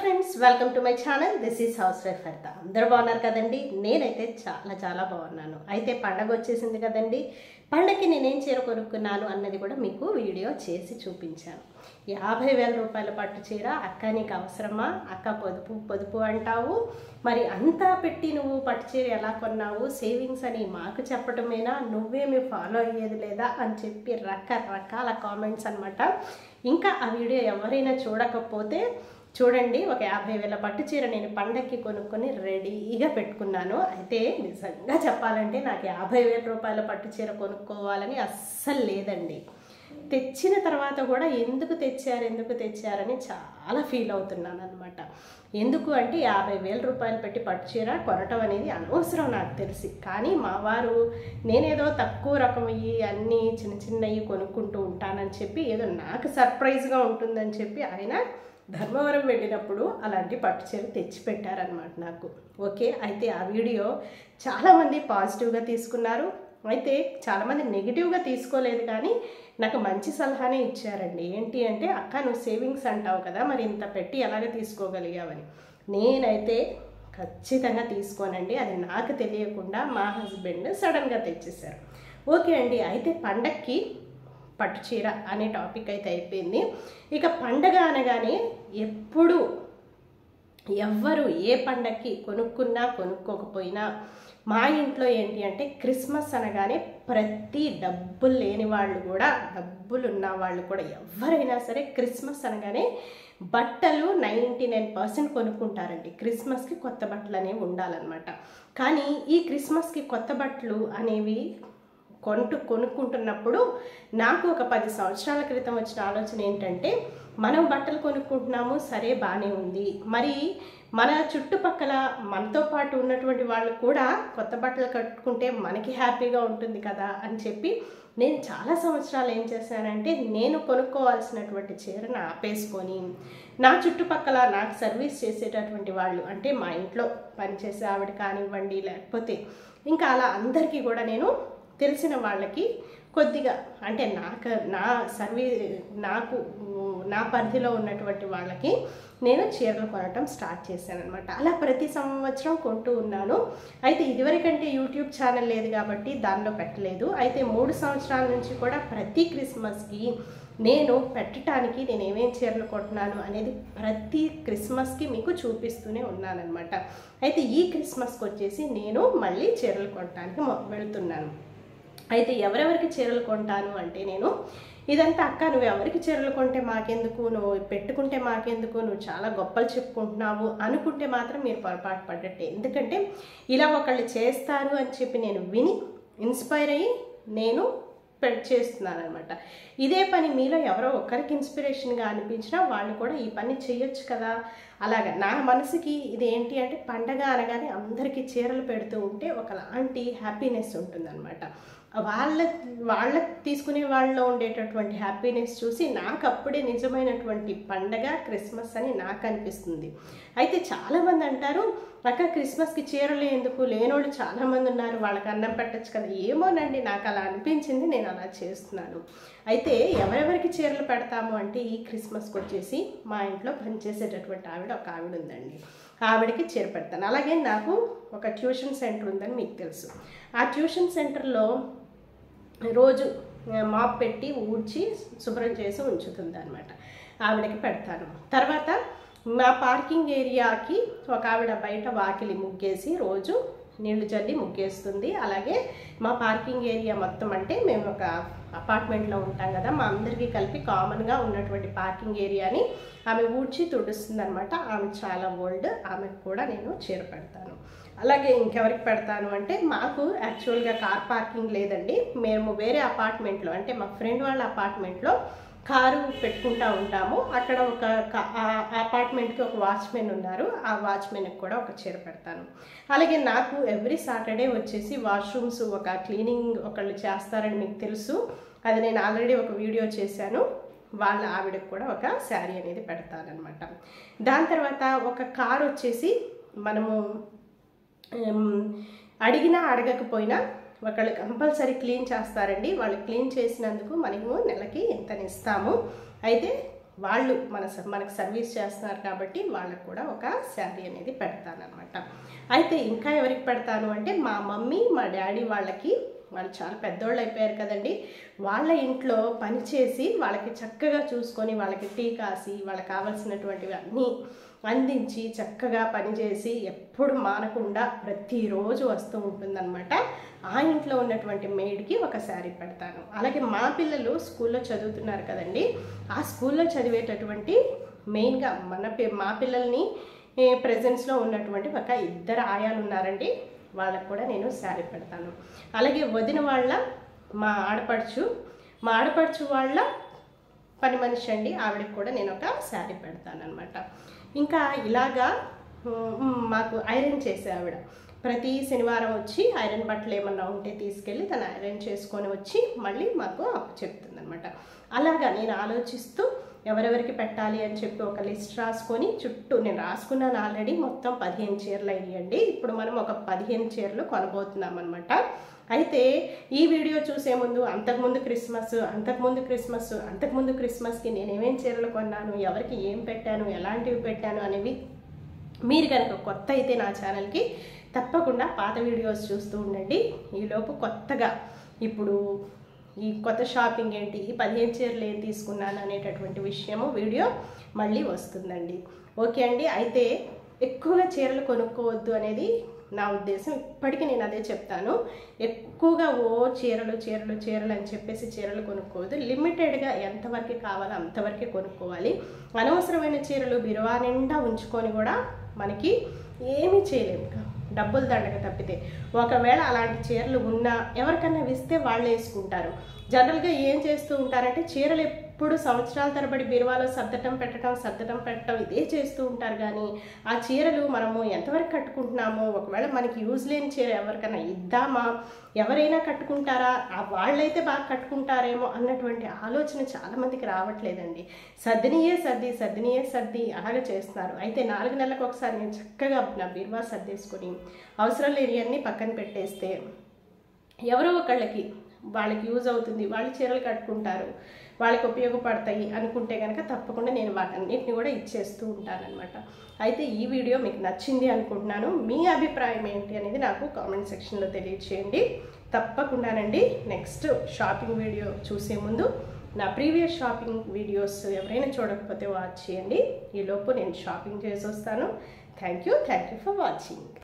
Friends, welcome to my channel. This is housewife Haritha. అందరూ బాగున్నారు కదండి. నేనైతే చాలా బాగున్నాను. అయితే పండగ వచ్చేసింది కదండి. పండగకి నేనేం చీర కొనుక్కున్నాను అన్నది కూడా మీకు వీడియో చేసి చూపించాను. 50,000 రూపాయల పట్టు చీర. అక్క నీకు అవసరమా? అక్క పొదుపు అంటావు, మరి అంతా పెట్టి నువ్వు పట్టు చీర ఎలా కొన్నావు? సేవింగ్స్ అని మాకు చెప్పటమేనా, నువ్వేమి ఫాలో అయ్యేది లేదా అని చెప్పి రకరకాల కామెంట్స్ అనమాట. ఇంకా ఆ వీడియో ఎవరైనా చూడకపోతే చూడండి. ఒక 50,000 పట్టు చీర నేను పండగకి కొనుక్కొని రెడీగా పెట్టుకున్నాను. అయితే నిజంగా చెప్పాలంటే నాకు 50,000 రూపాయల పట్టు చీర కొనుక్కోవాలని అస్సలు లేదండి. తెచ్చిన తర్వాత కూడా ఎందుకు తెచ్చారని చాలా ఫీల్ అవుతున్నాను అనమాట. ఎందుకు అంటే 50,000 రూపాయలు పెట్టి పట్టు చీర కొనటం అనేది అనవసరం నాకు తెలిసి. కానీ మా వారు నేనేదో తక్కువ రకం అన్నీ చిన్నవి కొనుక్కుంటూ ఉంటానని చెప్పి, ఏదో నాకు సర్ప్రైజ్గా ఉంటుందని చెప్పి ఆయన ధర్మవరం వెళ్ళినప్పుడు అలాంటి పట్టు చీర తెచ్చి పెట్టారనమాట నాకు. ఓకే, అయితే ఆ వీడియో చాలామంది పాజిటివ్గా తీసుకున్నారు. అయితే చాలామంది నెగిటివ్గా తీసుకోలేదు, కానీ నాకు మంచి సలహానే ఇచ్చారండి. ఏంటి అంటే, అక్క నువ్వు సేవింగ్స్ అంటావు కదా, మరి ఇంత పెట్టి ఎలాగ తీసుకోగలిగావని. నేనైతే ఖచ్చితంగా తీసుకోనండి. అది నాకు తెలియకుండా మా హస్బెండ్ సడన్గా తెచ్చేశారు. ఓకే అండి, అయితే పండక్కి పట్టు చీర అనే టాపిక్ అయితే అయిపోయింది. ఇక పండగ అనగానే ఎప్పుడు ఎవ్వరు ఏ పండగకి కొనుక్కున్నా కొనుక్కోకపోయినా మా ఇంట్లో ఏంటి అంటే, క్రిస్మస్ అనగానే ప్రతి డబ్బులు లేని వాళ్ళు కూడా, డబ్బులు ఉన్న వాళ్ళు కూడా ఎవరైనా సరే క్రిస్మస్ అనగానే బట్టలు 99% కొనుక్కుంటారండి. క్రిస్మస్కి కొత్త బట్టలు అనేవి ఉండాలన్నమాట. కానీ ఈ క్రిస్మస్కి కొత్త బట్టలు అనేవి కొనుక్కుంటున్నప్పుడు నాకు ఒక 10 సంవత్సరాల క్రితం వచ్చిన ఆలోచన ఏంటంటే, మనం బట్టలు కొనుక్కుంటున్నాము, సరే బాగానే ఉంది, మరి మన చుట్టుపక్కల మనతో పాటు ఉన్నటువంటి వాళ్ళు కూడా కొత్త బట్టలు కట్టుకుంటే మనకి హ్యాపీగా ఉంటుంది కదా అని చెప్పి నేను చాలా సంవత్సరాలు ఏం చేశానంటే, నేను కొనుక్కోవాల్సినటువంటి చీరను ఆపేసుకొని నా చుట్టుపక్కల నాకు సర్వీస్ చేసేటటువంటి వాళ్ళు, అంటే మా ఇంట్లో పనిచేసే ఆవిడ కానివ్వండి, లేకపోతే ఇంకా అలా అందరికీ కూడా నేను తెలిసిన వాళ్ళకి కొద్దిగా, అంటే నా పరిధిలో ఉన్నటువంటి వాళ్ళకి నేను చీరలు కొనటం స్టార్ట్ చేశాను అనమాట. అలా ప్రతి సంవత్సరం కొంటూ ఉన్నాను. అయితే ఇదివరకంటే యూట్యూబ్ ఛానల్ లేదు కాబట్టి దానిలో పెట్టలేదు. అయితే 3 సంవత్సరాల నుంచి కూడా ప్రతి క్రిస్మస్కి నేను పెట్టడానికి నేను ఏమేం చీరలు కొంటున్నాను అనేది ప్రతి క్రిస్మస్కి మీకు చూపిస్తూనే ఉన్నానన్నమాట. అయితే ఈ క్రిస్మస్కి వచ్చేసి నేను మళ్ళీ చీరలు కొనడానికి వెళ్తున్నాను. అయితే ఎవరెవరికి చీరలు కొంటాను అంటే, నేను ఇదంతా అక్క నువ్వు ఎవరికి చీరలు కొంటే మాకెందుకు, నువ్వు పెట్టుకుంటే మాకెందుకు, నువ్వు చాలా గొప్పలు చెప్పుకుంటున్నావు అనుకుంటే మాత్రం మీరు పొరపాటు పడ్డట్టే. ఎందుకంటే ఇలా ఒకళ్ళు చేస్తారు అని చెప్పి నేను విని ఇన్స్పైర్ అయ్యి నేను చేస్తున్నాను అనమాట. ఇదే పని మీలో ఎవరో ఒక్కరికి ఇన్స్పిరేషన్గా అనిపించినా వాళ్ళు కూడా ఈ పని చేయొచ్చు కదా. అలాగా నా మనసుకి ఇది ఏంటి అంటే, పండగ అనగానే అందరికీ చీరలు పెడుతూ ఉంటే ఒకలాంటి హ్యాపీనెస్ ఉంటుందన్నమాట. వాళ్ళ తీసుకునే వాళ్ళలో ఉండేటటువంటి హ్యాపీనెస్ చూసి నాకు అప్పుడే నిజమైనటువంటి పండగ క్రిస్మస్ అని నాకు అనిపిస్తుంది. అయితే చాలామంది అంటారు, అక్క క్రిస్మస్కి చీరలు ఎందుకు, లేనోళ్ళు చాలామంది ఉన్నారు, వాళ్ళకి అన్నం పెట్టచ్చు కదా. ఏమోనండి, నాకు అలా అనిపించింది, నేను అలా చేస్తున్నాను. అయితే ఎవరెవరికి చీరలు పెడతాము అంటే, ఈ క్రిస్మస్కి వచ్చేసి మా ఇంట్లో పనిచేసేటటువంటి ఒక ఆవిడ ఉందండి, ఆవిడకి చీర పెడతాను. అలాగే నాకు ఒక ట్యూషన్ సెంటర్ ఉందని మీకు తెలుసు. ఆ ట్యూషన్ సెంటర్లో రోజు మాప్ పెట్టి ఊడ్చి శుభ్రం చేసి ఉంచుతుంది అనమాట, ఆవిడకి పెడతాను. తర్వాత మా పార్కింగ్ ఏరియాకి ఒక ఆవిడ బయట వాకిలి ముగ్గేసి రోజు నీళ్లు చల్లి ముగ్గేస్తుంది. అలాగే మా పార్కింగ్ ఏరియా మొత్తం, అంటే మేము ఒక అపార్ట్మెంట్లో ఉంటాం కదా, మా అందరికీ కలిపి కామన్గా ఉన్నటువంటి పార్కింగ్ ఏరియాని ఆమె ఊడ్చి తుడుస్తుంది అనమాట. ఆమె చాలా ఓల్డ్, ఆమెకు కూడా నేను చీర పెడతాను. అలాగే ఇంకెవరికి పెడతాను అంటే, మాకు యాక్చువల్గా కార్ పార్కింగ్ లేదండి. మేము వేరే అపార్ట్మెంట్లో, అంటే మా ఫ్రెండ్ వాళ్ళ అపార్ట్మెంట్లో కారు పెట్టుకుంటూ ఉంటాము. అక్కడ ఒక అపార్ట్మెంట్కి ఒక వాచ్మెన్ ఉన్నారు, ఆ వాచ్మెన్కి కూడా ఒక చీర పెడతాను. అలాగే నాకు ఎవ్రీ సాటర్డే వచ్చేసి వాష్రూమ్స్ ఒక క్లీనింగ్ ఒకళ్ళు చేస్తారని మీకు తెలుసు, అది నేను ఆల్రెడీ ఒక వీడియో చేశాను. వాళ్ళ ఆవిడకి కూడా ఒక శారీ అనేది పెడతానమాట. దాని తర్వాత ఒక కార్ వచ్చేసి మనము అడిగినా అడగకపోయినా ఒకళ్ళు కంపల్సరీ క్లీన్ చేస్తారండి. వాళ్ళు క్లీన్ చేసినందుకు మనము నెలకి ఎంతని ఇస్తాము. అయితే వాళ్ళు మనకు సర్వీస్ చేస్తున్నారు కాబట్టి వాళ్ళకు కూడా ఒక శారీ అనేది పెడతానమాట. అయితే ఇంకా ఎవరికి పెడతాను అంటే మా మమ్మీ మా డాడీ వాళ్ళు చాలా పెద్దోళ్ళు అయిపోయారు కదండి. వాళ్ళ ఇంట్లో పనిచేసి వాళ్ళకి చక్కగా చూసుకొని వాళ్ళకి టీ కాసి వాళ్ళకి కావాల్సినటువంటివి అన్నీ అందించి చక్కగా పనిచేసి ఎప్పుడు మానకుండా ప్రతిరోజు వస్తూ ఉంటుందన్నమాట. ఆ ఇంట్లో ఉన్నటువంటి మేడ్కి ఒక శారీ పెడతాను. అలాగే మా పిల్లలు స్కూల్లో చదువుతున్నారు కదండి. ఆ స్కూల్లో చదివేటటువంటి మెయిన్గా మా పిల్లల్ని ప్రెజెన్స్లో ఉన్నటువంటి ఒక 2 ఆయాలు ఉన్నారండి. వాళ్ళకు కూడా నేను శారీ పెడతాను. అలాగే వదిన వాళ్ళ మా ఆడపడుచు వాళ్ళ పని మనిషి అండి, ఆవిడకి కూడా నేను ఒక శారీ పెడతాను అనమాట. ఇంకా ఇలాగా మాకు ఐరన్ చేసే ఆవిడ ప్రతి శనివారం వచ్చి ఐరన్ బట్టలు ఏమన్నా ఉంటే తీసుకెళ్ళి తను ఐరన్ చేసుకొని వచ్చి మళ్ళీ మాకు అప్పు చెప్తుందనమాట. అలాగా నేను ఆలోచిస్తూ ఎవరెవరికి పెట్టాలి అని చెప్పి ఒక లిస్ట్ రాసుకొని చుట్టూ నేను రాసుకున్నాను ఆల్రెడీ. మొత్తం 15 చీరలు అయ్యండి. ఇప్పుడు మనం ఒక 15 చీరలు కొనబోతున్నాం అనమాట. అయితే ఈ వీడియో చూసే ముందు అంతకుముందు క్రిస్మస్కి నేను ఏమేం చీరలు కొన్నాను, ఎవరికి ఏం పెట్టాను, ఎలాంటివి పెట్టాను అనేవి మీరు కనుక కొత్త అయితే నా ఛానల్కి తప్పకుండా పాత వీడియోస్ చూస్తూ ఉండండి. ఈలోపు కొత్తగా ఇప్పుడు ఈ కొత్త షాపింగ్ ఏంటి, ఈ 15 చీరలు ఏం తీసుకున్నాను అనేటటువంటి వీడియో మళ్ళీ వస్తుందండి. ఓకే అండి. అయితే ఎక్కువగా చీరలు కొనుక్కోవద్దు అనేది నా ఉద్దేశం. ఇప్పటికీ నేను అదే చెప్తాను. ఎక్కువగా చీరలు అని చెప్పేసి చీరలు కొనుక్కోవద్దు. లిమిటెడ్గా ఎంతవరకు కావాలో అంతవరకే కొనుక్కోవాలి. అనవసరమైన చీరలు బిరువా నిండా ఉంచుకొని కూడా మనకి ఏమీ చేయలేము, డబ్బులు దండగ తప్పితే. ఒకవేళ అలాంటి చీరలు ఉన్నా ఎవరికన్నా ఇస్తే వాళ్ళు వేసుకుంటారు. జనరల్గా ఏం చేస్తూ ఉంటారంటే చీరలు ఎప్పుడు సంవత్సరాల తరబడి బీరువాలో సర్దటం పెట్టడం ఇదే చేస్తూ ఉంటారు. కానీ ఆ చీరలు మనము ఎంతవరకు కట్టుకుంటున్నామో, ఒకవేళ మనకి యూజ్ లేని చీర ఎవరికైనా ఇద్దామా, ఎవరైనా కట్టుకుంటారా, వాళ్ళైతే బాగా కట్టుకుంటారేమో అన్నటువంటి ఆలోచన చాలామందికి రావట్లేదండి. సర్దినియే సర్ది అలాగే చేస్తున్నారు. అయితే 4 నెలలకు ఒకసారి నేను చక్కగా నా బీరువా సర్దేసుకొని అవసరం లేనివన్నీ పక్కన పెట్టేస్తే ఎవరో ఒకళ్ళకి వాళ్ళకి యూజ్ అవుతుంది, వాళ్ళు చీరలు కట్టుకుంటారు, వాళ్ళకి ఉపయోగపడతాయి అనుకుంటే కనుక తప్పకుండా నేను వాటన్నిటిని కూడా ఇచ్చేస్తూ ఉంటానన్నమాట. అయితే ఈ వీడియో మీకు నచ్చింది అనుకుంటున్నాను. మీ అభిప్రాయం ఏంటి అనేది నాకు కామెంట్ సెక్షన్లో తెలియచేయండి. తప్పకుండానండి నెక్స్ట్ షాపింగ్ వీడియో చూసే ముందు నా ప్రీవియస్ షాపింగ్ వీడియోస్ ఎవరైనా చూడకపోతే వాచ్ చేయండి. ఈలోపు నేను షాపింగ్ చేసి వస్తాను. Thank you for watching.